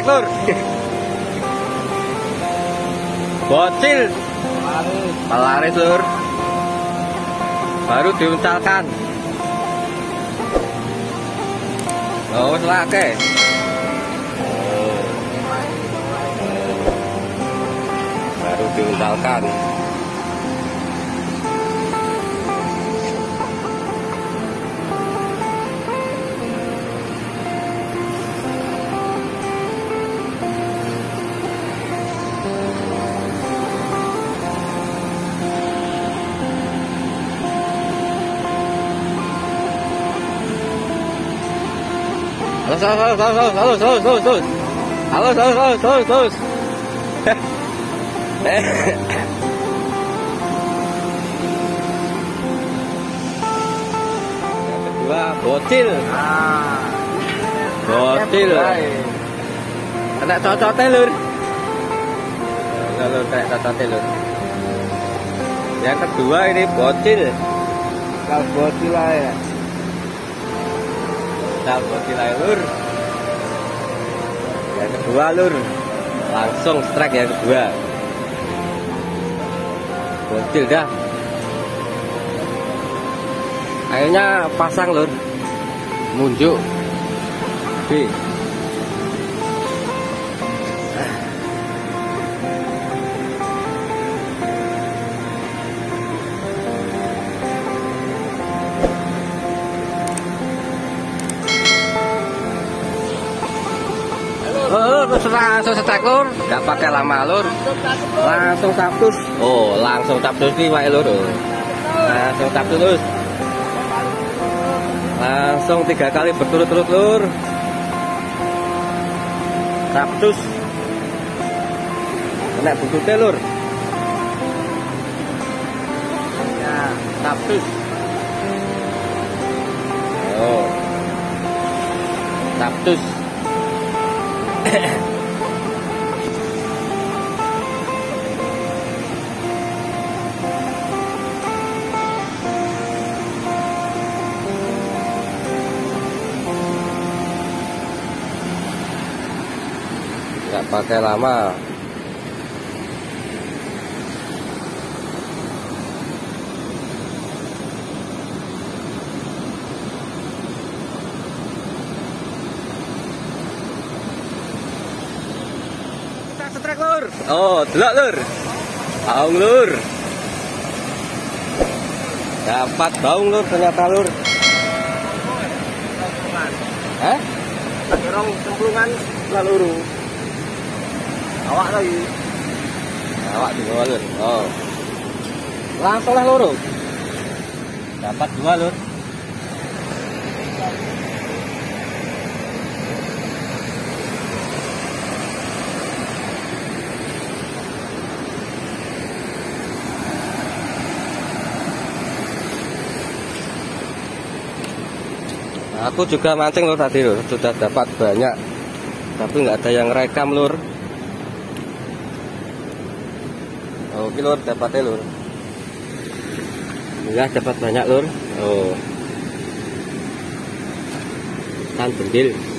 lur. Bocil. Pelaris lur. Baru diuncalkan. Oh, wis lake. Baru diuncalkan. Halus. Yang kedua bocil. Bocil. Kena cocotnya lur. Lur kayak cocotnya lur. Yang kedua ini bocil. Kalau bocil lah ya. Bocil lur. Yang kedua lur, langsung strike yang kedua. Bocil dah. Akhirnya pasang lur, munjuk. B. Langsung strike lur, nggak pakai lama lur, langsung captus. Oh, langsung captus nih wae lur. Langsung captus lur. Langsung 3 kali berturut-turut lur. Captus. Kena bututnya lur. Ya, captus. Oh. Captus. Nggak pakai lama. Strike lur. Oh, delok lur. Baung lur. Dapat baung lur ternyata lur. Rong cemplungan laluru. Awak lagi. Awak di bawah lur. Oh. Langsung lah lur. Dapat 2 lur. Aku juga mancing lur tadi lur, sudah dapat banyak, tapi nggak ada yang rekam lur. Oke lur, dapatnya lur. Ya dapat banyak lur. Oh, ikan bendil.